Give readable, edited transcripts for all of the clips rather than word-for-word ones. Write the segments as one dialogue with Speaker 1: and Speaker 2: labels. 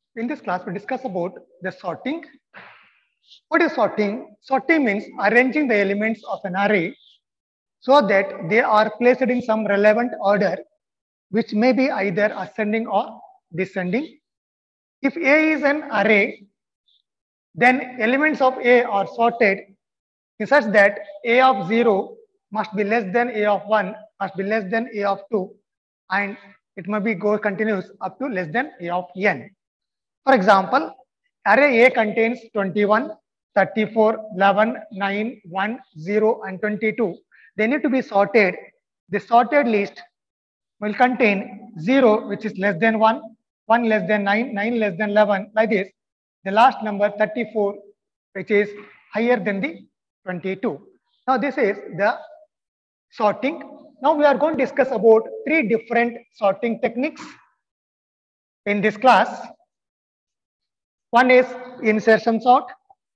Speaker 1: In this class, we discuss about the sorting. What is sorting? Sorting means arranging the elements of an array so that they are placed in some relevant order, which may be either ascending or descending. If A is an array, then elements of A are sorted in such that A of 0 must be less than A of 1, must be less than A of 2, and it must be go continuous up to less than A of n. For example, array A contains 21, 34, 11, 9, 1, 0, and 22. They need to be sorted. The sorted list will contain 0, which is less than 1, 1 less than 9, 9 less than 11, like this. The last number 34, which is higher than the 22. Now, this is the sorting. Now, we are going to discuss about 3 different sorting techniques in this class. One is insertion sort.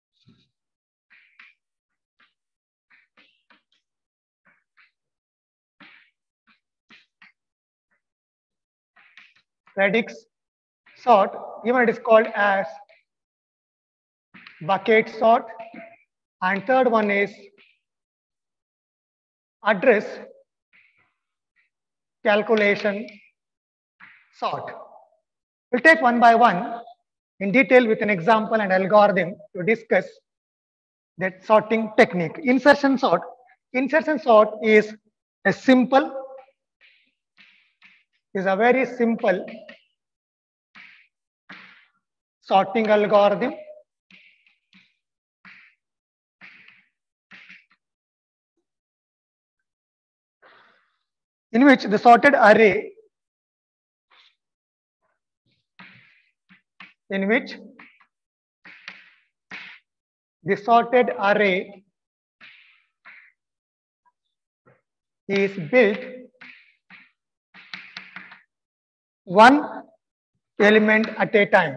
Speaker 1: Radix sort, even it is called as bucket sort. And third one is address calculation sort. We'll take one by one in detail with an example and algorithm to discuss that sorting technique. Insertion sort. Insertion sort is a very simple sorting algorithm in which the sorted array is built one element at a time.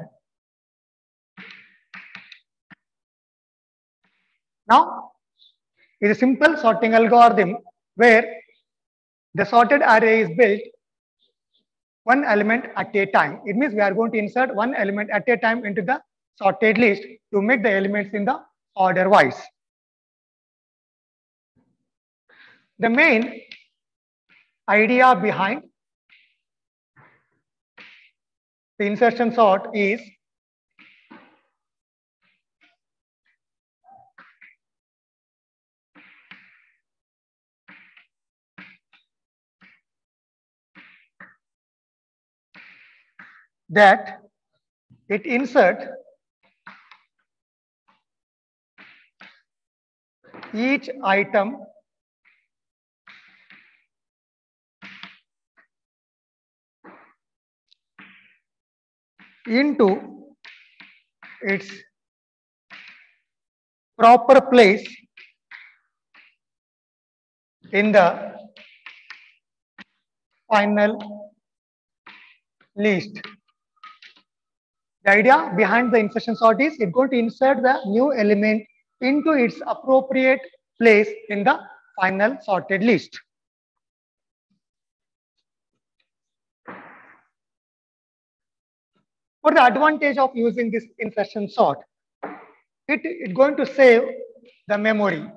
Speaker 1: Now, it is a simple sorting algorithm where the sorted array is built one element at a time. It means we are going to insert one element at a time into the sorted list to make the elements in the order wise. The main idea behind the insertion sort is that it inserts each item into its proper place in the final list. The idea behind the insertion sort is it's going to insert the new element into its appropriate place in the final sorted list. What the advantage of using this insertion sort? It's going to save the memory.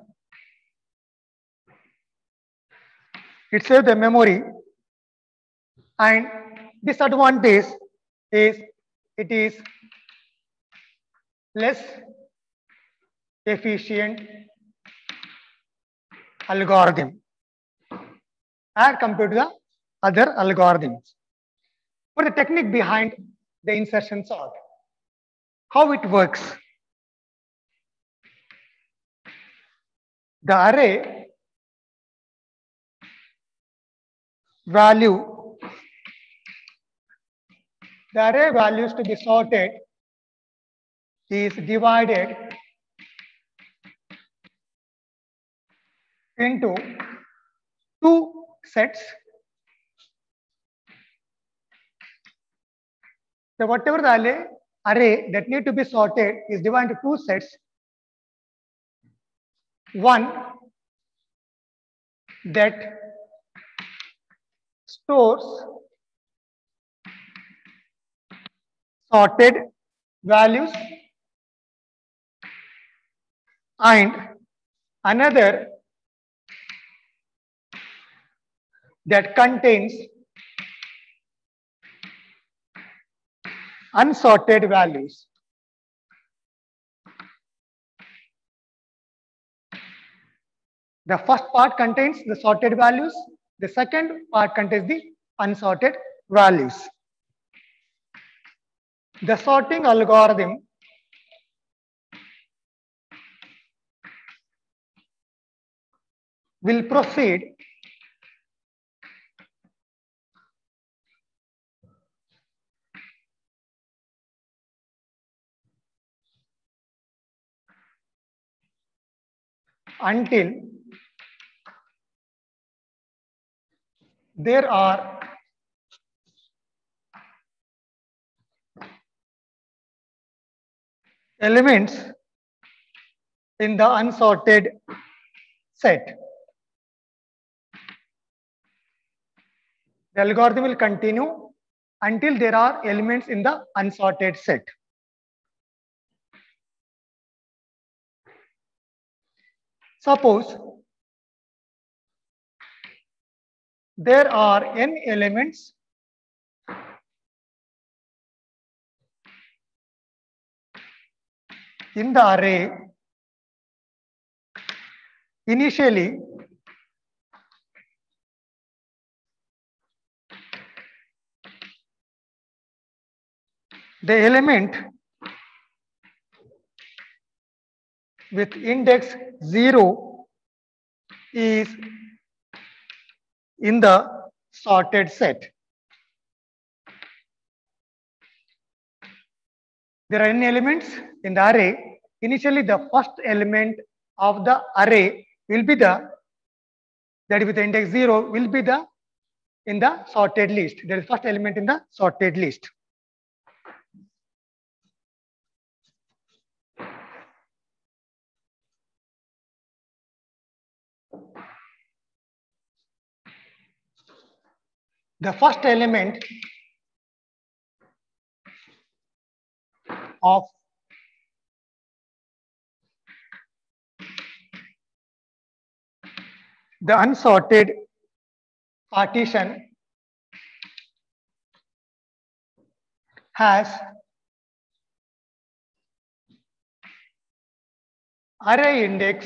Speaker 1: It saves the memory, and disadvantage is it is less efficient algorithm as compared to the other algorithms. What the technique behind the insertion sort? How it works? The array values to be sorted is divided into two sets. So whatever the array that need to be sorted is divided into two sets. One that stores sorted values and another that contains unsorted values. The first part contains the sorted values. The second part contains the unsorted values. The sorting algorithm will proceed until there are elements in the unsorted set. The algorithm will continue until there are elements in the unsorted set. Suppose there are n elements in the array. Initially, the element with index 0 is in the sorted set. There are n elements in the array. Initially, the first element of the array will be that is with the index 0 will be in the sorted list. There is first element in the sorted list. The first element of the unsorted partition has array index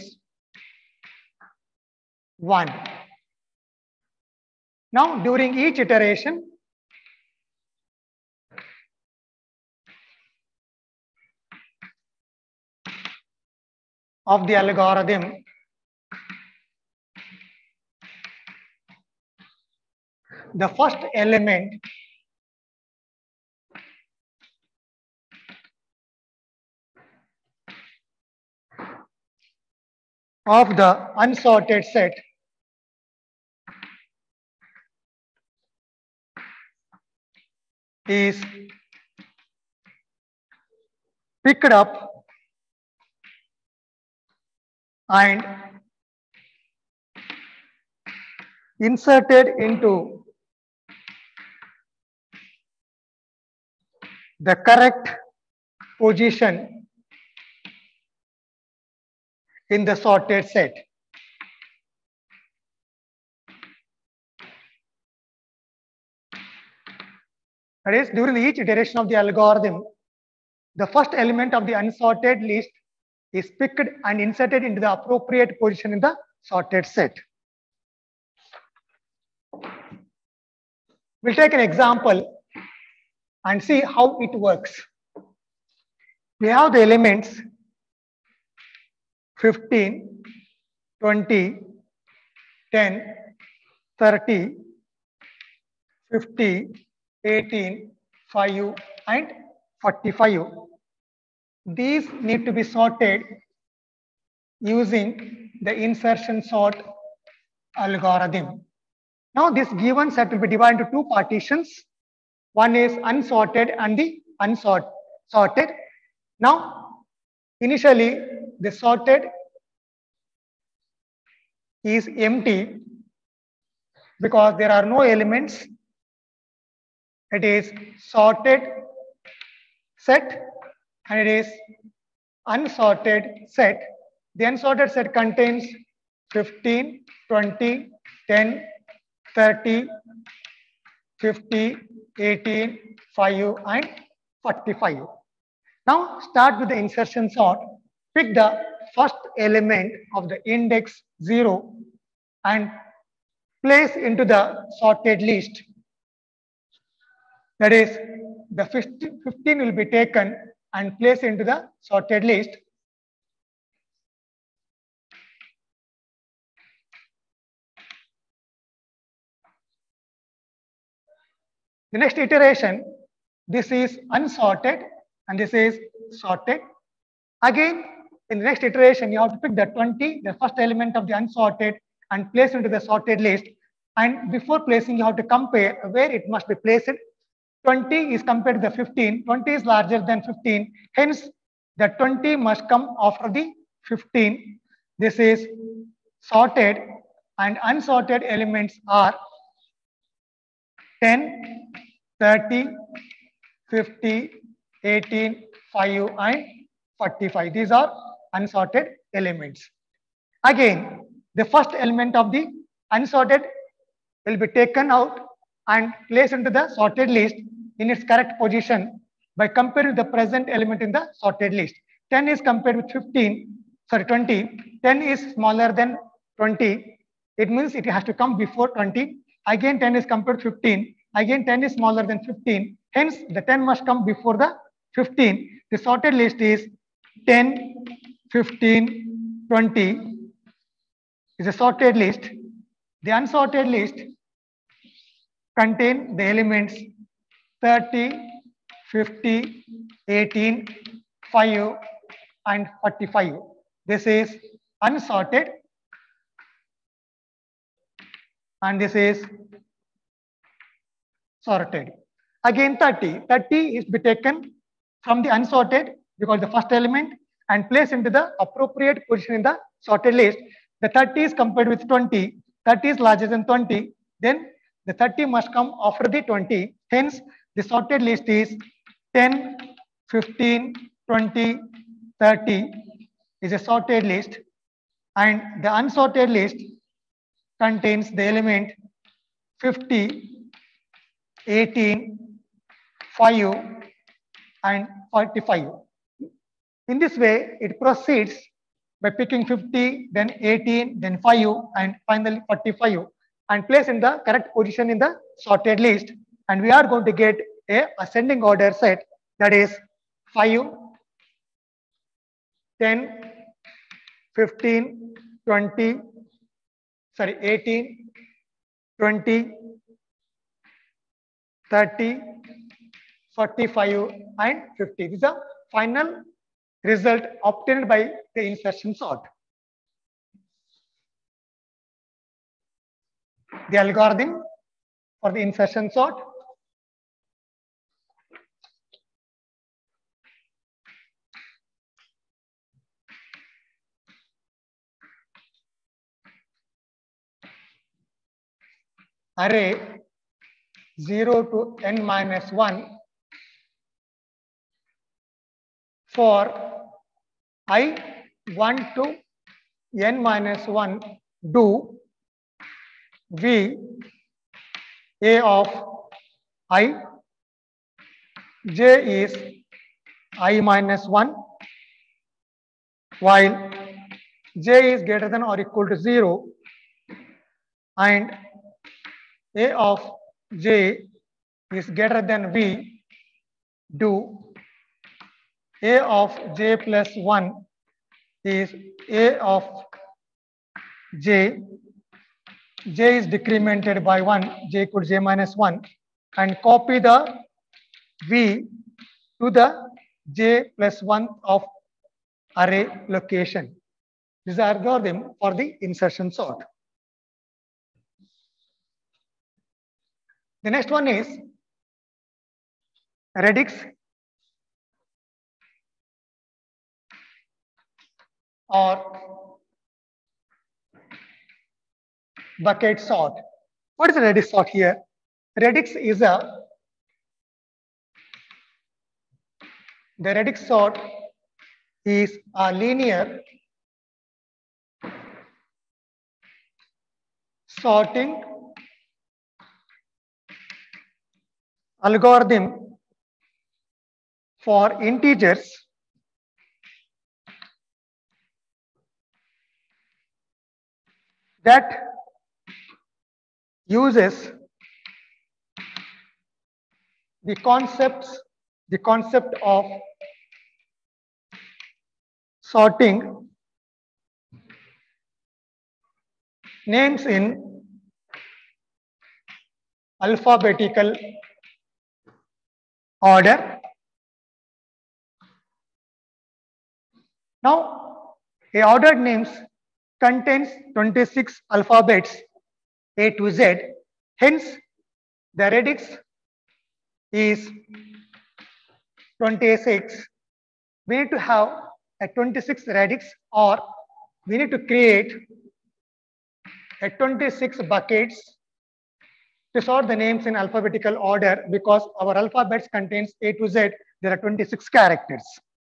Speaker 1: 1. Now, during each iteration, of the algorithm, the first element of the unsorted set is picked up and inserted into the correct position in the sorted set. That is, during each iteration of the algorithm, the first element of the unsorted list is picked and inserted into the appropriate position in the sorted set. We'll take an example and see how it works. We have the elements 15, 20, 10, 30, 50, 18, 5, and 45. These need to be sorted using the insertion sort algorithm. Now, this given set will be divided into two partitions. One is unsorted and the sorted. Now, initially, the sorted is empty because there are no elements. It is sorted set and it is unsorted set. The unsorted set contains 15, 20, 10, 30, 50, 18, 5, and 45. Now start with the insertion sort. Pick the first element of the index 0 and place into the sorted list. That is, the 15 will be taken and placed into the sorted list. The next iteration, this is unsorted and this is sorted. Again, in the next iteration, you have to pick the 20, the first element of the unsorted, and place into the sorted list. And before placing, you have to compare where it must be placed. 20 is compared to the 15. 20 is larger than 15. Hence, the 20 must come after the 15. This is sorted, and unsorted elements are 10, 30, 50, 18, 5, and 45. These are unsorted elements. Again, the first element of the unsorted will be taken out and placed into the sorted list in its correct position by comparing the present element in the sorted list. 10 is compared with 20. 10 is smaller than 20. It means it has to come before 20. Again, 10 is compared to 15. Again, 10 is smaller than 15. Hence, the 10 must come before the 15. The sorted list is 10, 15, 20 is a sorted list. The unsorted list contain the elements 30, 50, 18, 5, and 45. This is unsorted, and this is sorted. Again, 30. 30 is be taken from the unsorted because the first element and placed into the appropriate position in the sorted list. The 30 is compared with 20. 30 is larger than 20. Then the 30 must come after the 20. Hence, the sorted list is 10, 15, 20, 30 is a sorted list, and the unsorted list contains the element 50, 18, 5, and 45. In this way, it proceeds by picking 50, then 18, then 5, and finally 45, and place in the correct position in the sorted list. And we are going to get a ascending order set, that is 5, 10, 15, 20, 18, 20, 30, 45, and 50. This is the final result obtained by the insertion sort. The algorithm for the insertion sort. Array 0 to n minus 1 for I1 to n minus 1 do V A of I, J is I minus 1, while J is greater than or equal to 0, and A of J is greater than V, do A of J plus 1 is A of J, J is decremented by 1, J equal to J minus 1, and copy the V to the J plus 1 of array location. This is the algorithm for the insertion sort. The next one is radix or bucket sort. What is a radix sort here? Radix is a The radix sort is a linear sorting algorithm for integers that uses the concept of sorting names in alphabetical order. Now, a ordered names contains 26 alphabets A to Z. Hence, the radix is 26. We need to have a 26 radix, or we need to create a 26 buckets to sort the names in alphabetical order, because our alphabets contains A to Z. There are 26 characters.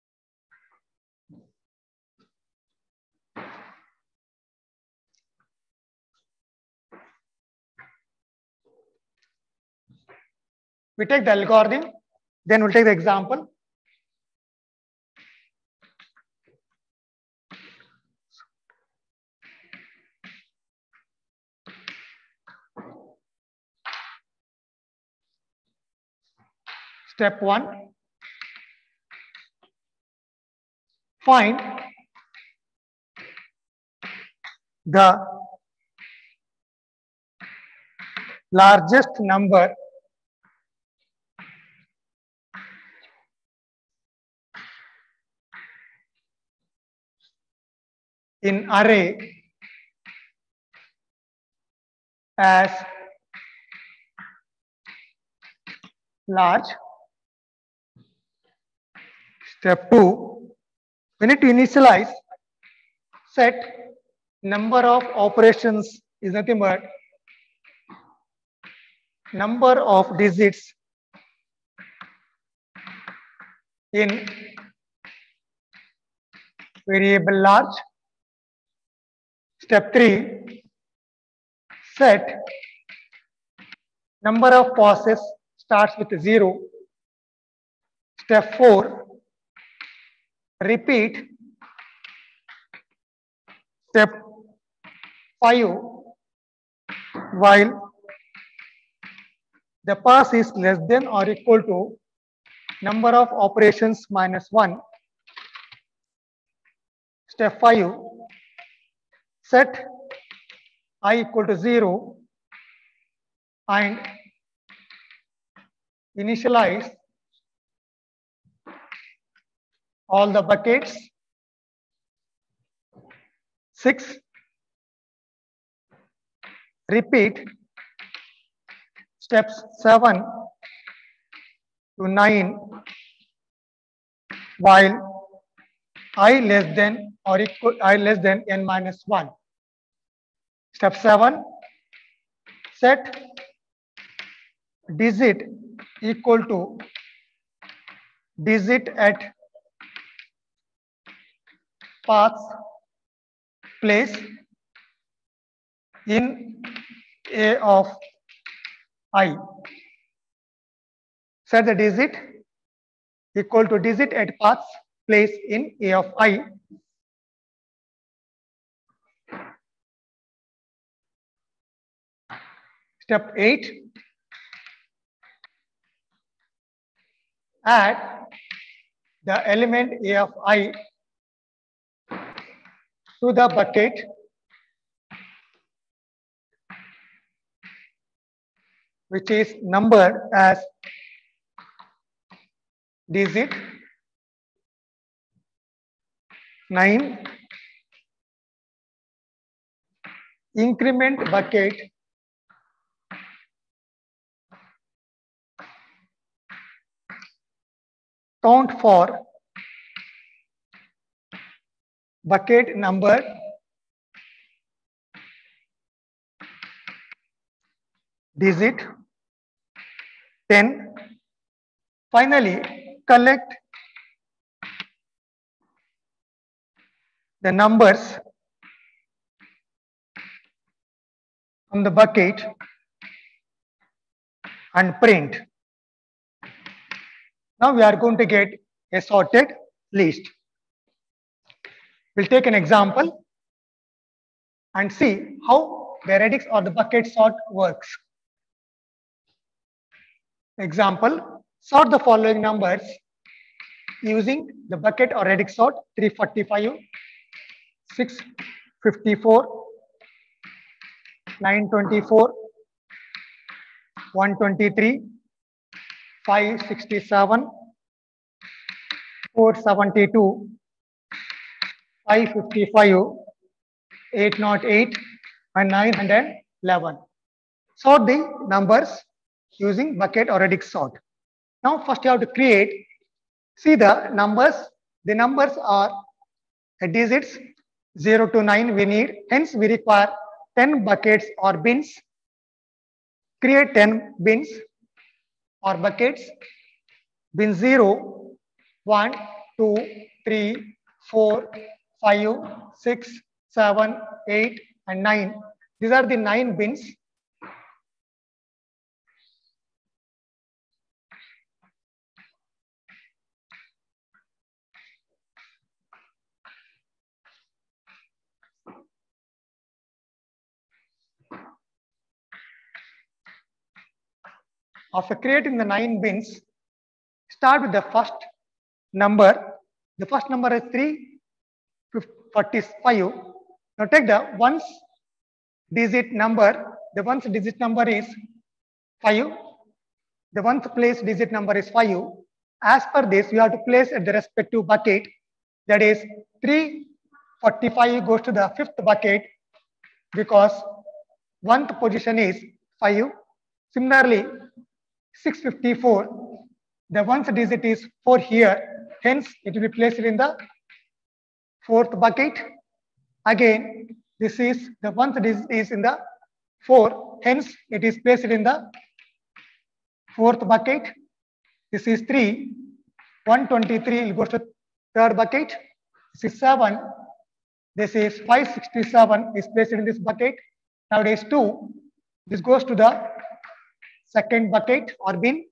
Speaker 1: We take the algorithm, then we'll take the example. Step 1, find the largest number in array as large. Step 2, we need to initialize set number of operations is nothing but number of digits in variable large. Step 3, set number of passes starts with 0. Step 4, repeat step 5 while the pass is less than or equal to number of operations minus 1. Step 5, set I equal to 0 and initialize all the buckets. 6, repeat steps 7 to 9 while I less than or equal I less than n minus 1. Step 7, set digit equal to digit at paths place in A of I. Set the digit equal to digit at paths place in A of I. Step 8, add the element A of I to the bucket which is numbered as digit 9. Increment bucket count for bucket number digit 10. Finally, collect the numbers from the bucket and print. Now we are going to get a sorted list. We'll take an example and see how the radix or the bucket sort works. Example, sort the following numbers using the bucket or radix sort: 345, 654, 924, 123, 567, 472, 555, 808, and 911. Sort the numbers using bucket or radix sort. Now first you have to create, see the numbers. The numbers are digits 0 to 9 we need. Hence we require 10 buckets or bins. Create 10 bins or buckets. Bin 0, 1, 2, 3, 4, 5, 6, 7, 8, and 9. These are the 9 bins. After creating the 9 bins, start with the first number. The first number is 345. Now take the ones digit number. The ones digit number is 5. The ones place digit number is 5. As per this, you have to place at the respective bucket. That is 345 goes to the 5th bucket because 1th position is 5. Similarly, 654, the ones digit is 4 here, hence it will be placed in the 4th bucket. Again, this is the ones digit is in the 4, hence it is placed in the 4th bucket. This is 3, 123 goes to 3rd bucket. This is 7, this is 567 is placed in this bucket. Nowadays 2, this goes to the 2nd bucket or bin.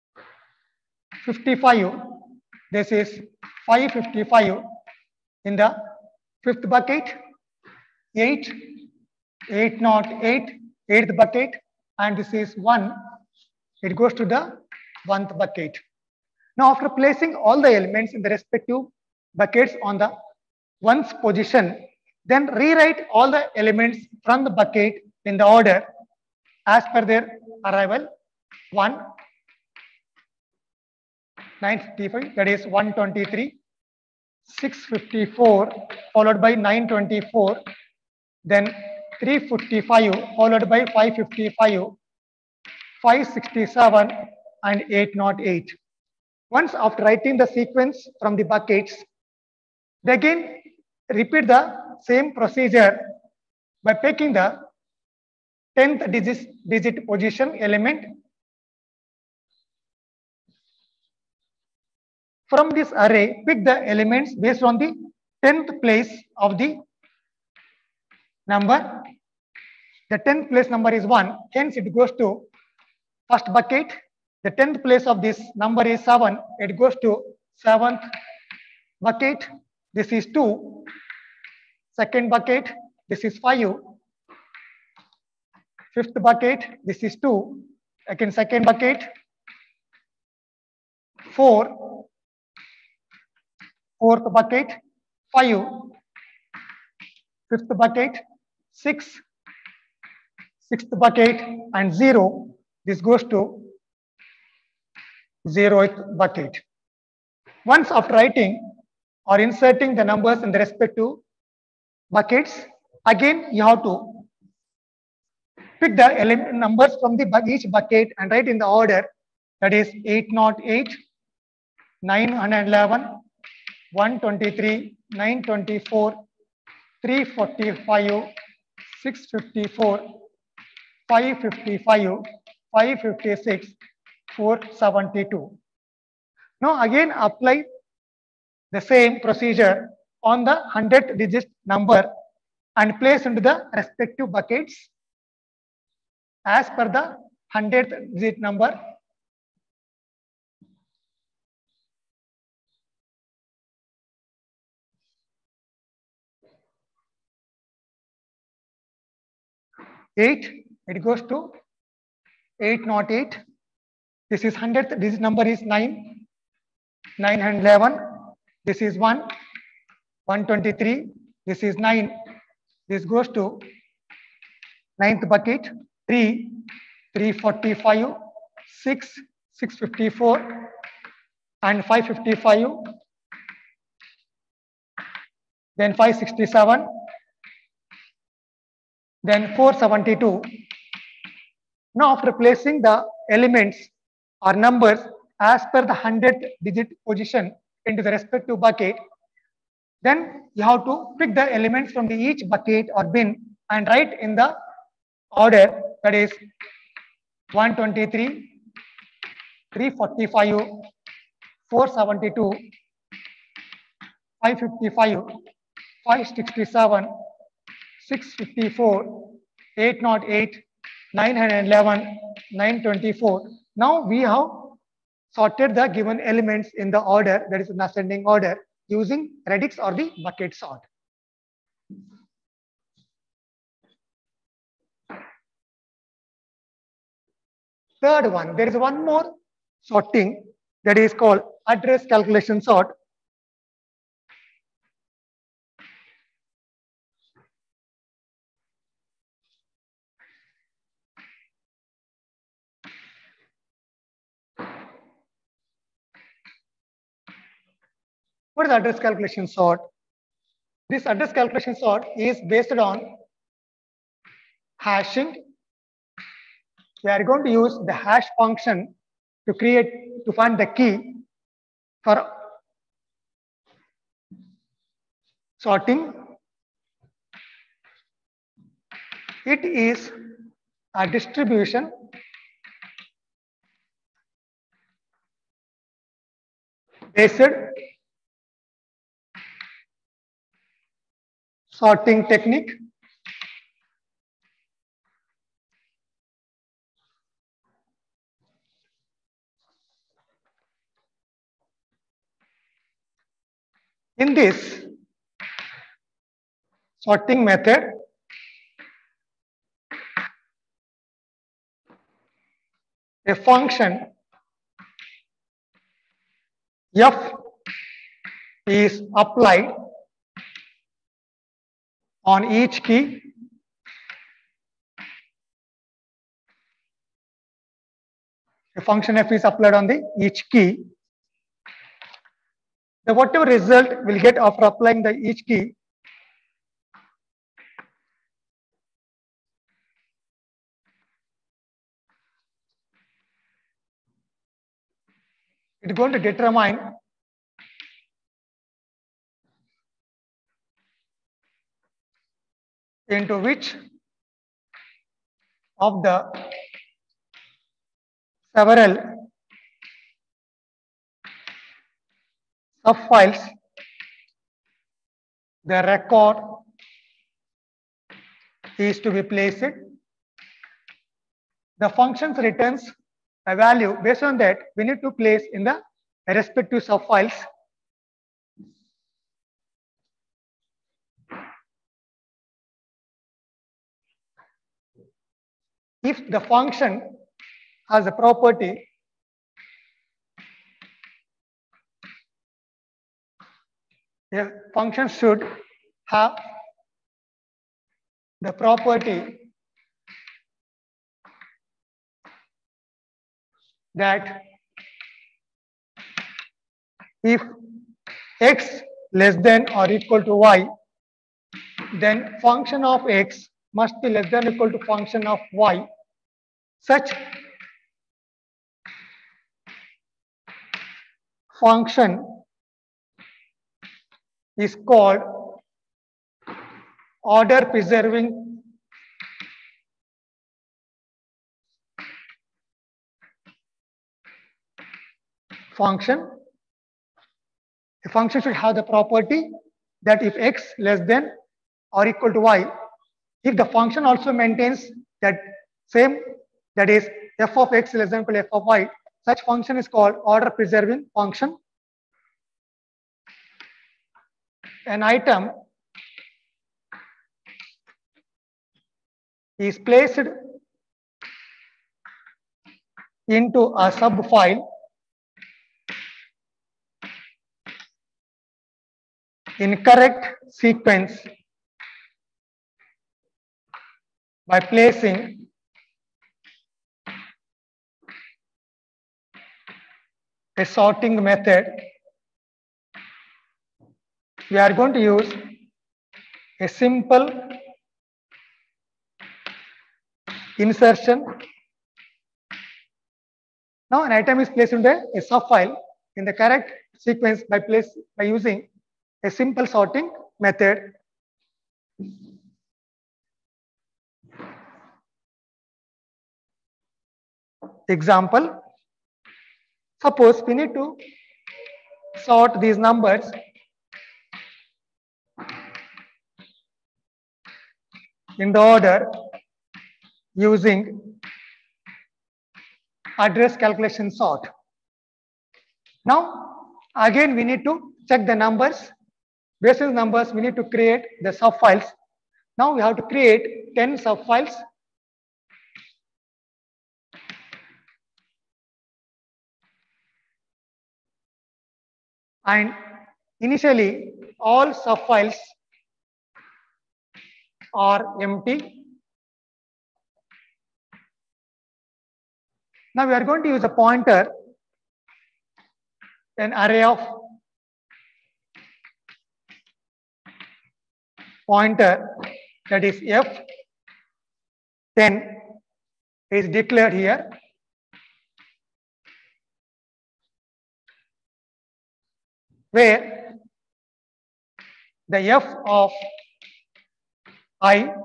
Speaker 1: 55, this is 555 in the 5th bucket. 8, 808, 8th bucket, and this is 1, it goes to the 1th bucket. Now after placing all the elements in the respective buckets on the 1's position, then rewrite all the elements from the bucket in the order as per their arrival. 1, 955, that is 123, 654 followed by 924, then 355 followed by 555, 567 and 808. Once after writing the sequence from the buckets, they again repeat the same procedure by picking the 10th digit position element. From this array, pick the elements based on the 10th place of the number. The 10th place number is 1, hence it goes to 1st bucket. The 10th place of this number is 7, it goes to 7th bucket. This is 2, 2nd bucket, this is 5, 5th bucket, this is 2, again 2nd bucket, 4, 4th bucket, 5, 5th bucket, 6, 6th bucket, and 0. This goes to 0th bucket. Once after writing or inserting the numbers in the respective buckets, again you have to pick the element numbers from the each bucket and write in the order, that is 808, 911, 123, 924, 345, 654, 555, 556, 472. Now again apply the same procedure on the 100th digit number and place into the respective buckets as per the 100th digit number. It goes to 808. This is 100th digit number is 9, 911. This is 1, 123. This is 9. This goes to 9th bucket, 3, 345, 6, 654, and 555. Then 567. Then 472. Now, after placing the elements or numbers as per the 100th digit position into the respective bucket, then you have to pick the elements from the each bucket or bin and write in the order, that is 123, 345, 472, 555, 567, 654, 808, 911, 924. Now we have sorted the given elements in the order, that is in ascending order, using radix or the bucket sort. Third one, there is one more sorting that is called address calculation sort. What is the address calculation sort? This address calculation sort is based on hashing. We are going to use the hash function to find the key for sorting. It is a distribution based sorting technique. In this sorting method, a function f is applied on each key. A function f is applied on each key. The whatever result will get after applying each key it is going to determine into which of the several subfiles the record is to be placed. The functions returns a value. Based on that, we need to place in the respective subfiles. If the function has a property a function should have the property that if x less than or equal to y, then function of x must be less than or equal to function of y. Such function is called order preserving function. A function should have the property that if x less than or equal to y, if the function also maintains that same, that is f of x less than or equal to f of y, such function is called order preserving function. An item is placed into a subfile in correct sequence by placing a sorting method. We are going to use a simple insertion. Now an item is placed into a subfile in the correct sequence by using a simple sorting method. Example, suppose we need to sort these numbers in the order using address calculation sort. Now again we need to check the numbers. Based on numbers, we need to create the subfiles. Now we have to create 10 subfiles. And initially all subfiles are empty. Now we are going to use a pointer, an array of pointer, that is f10 is declared here. Where the f of I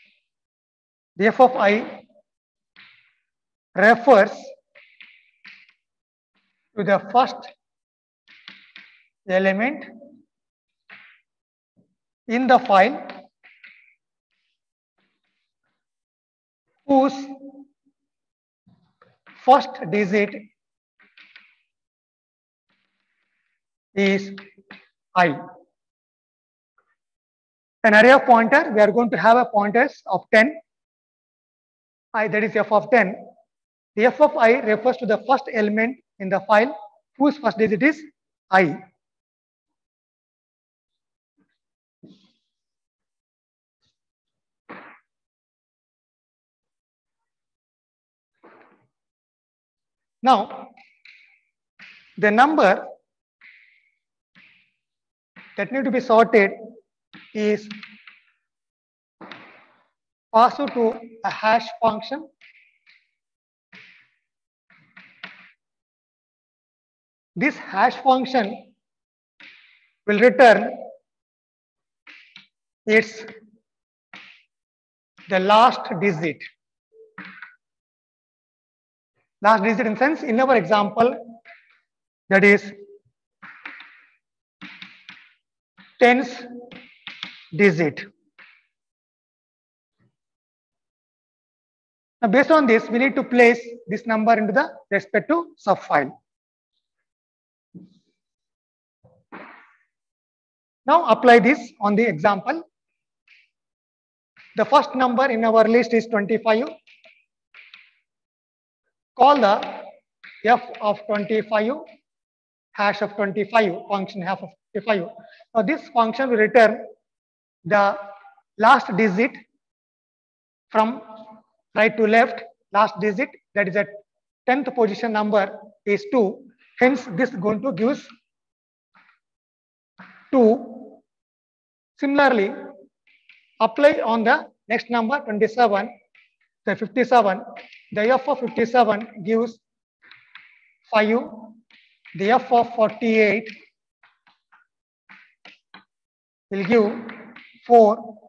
Speaker 1: refers to the first element in the file whose first digit is I. An array of pointer, we are going to have a pointers of 10. I, that is f of 10. The f of I refers to the first element in the file whose first digit is I. Now, the number that need to be sorted is passed to a hash function. This hash function will return the last digit. Last digit in sense, in our example, that is 10th digit. Now, based on this, we need to place this number into the respective subfile. Now, apply this on the example. The first number in our list is 25. Call the f of 25, hash of 25, function half of 25. Now, this function will return the last digit from right to left, last digit, that is at 10th position number is 2. Hence, this is going to give 2. Similarly, apply on the next number 27, the 57. The f of 57 gives 5. The f of 48 will give 4.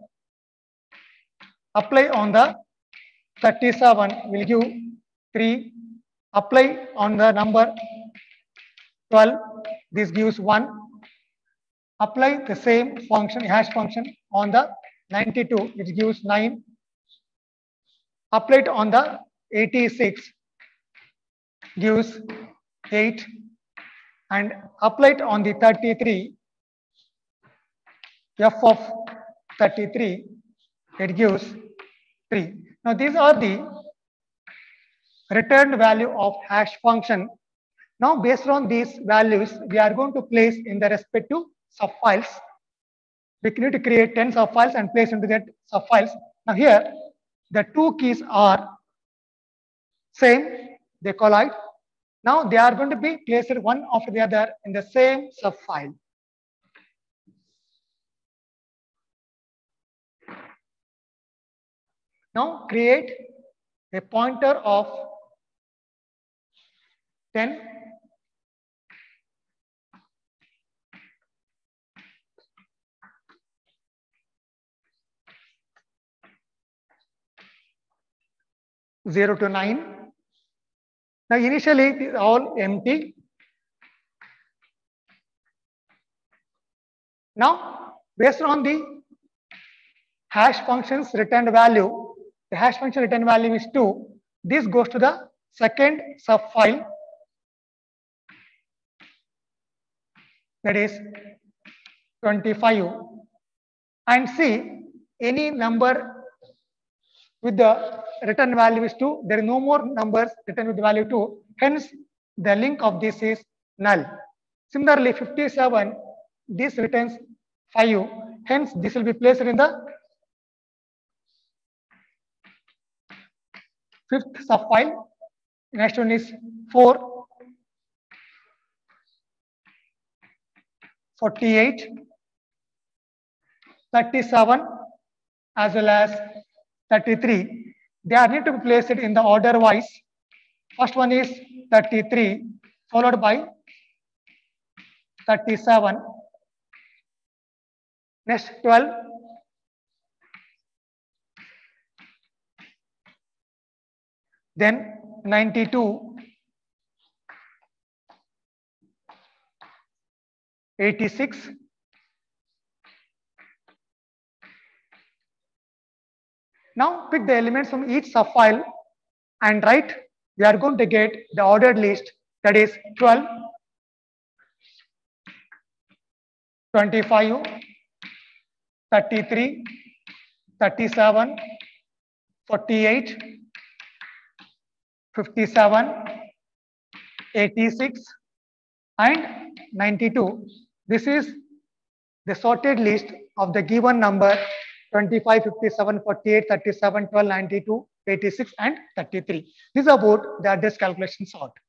Speaker 1: Apply on the 37 will give 3. Apply on the number 12. This gives 1. apply the same function, hash function on the 92, which gives 9. Apply it on the 86, gives 8. And apply it on the 33, f of 33, it gives 3. Now these are the returned value of hash function. Now based on these values, we are going to place in the respective subfiles. We need to create 10 subfiles and place into that subfiles. Now here, the two keys are same, they collide. Now they are going to be placed one after the other in the same subfile. Now create a pointer of 10. Zero to 9. Now initially it is all empty. Now based on the hash function's returned value, the hash function return value is 2. This goes to the second subfile, that is 25, and see any number with the return value is 2. There are no more numbers returned with the value 2. Hence, the link of this is null. Similarly, 57, this returns 5. Hence, this will be placed in the fifth subfile. Next one is 4, 48, 37, as well as 33. They are need to be placed in the order wise. First one is 33, followed by 37. Next 12. Then 92, 86, now pick the elements from each subfile and write. We are going to get the ordered list, that is 12, 25, 33, 37, 48, 57, 86, and 92. This is the sorted list of the given number 25, 57, 48, 37, 12, 92, 86, and 33. This is about the address calculation sort.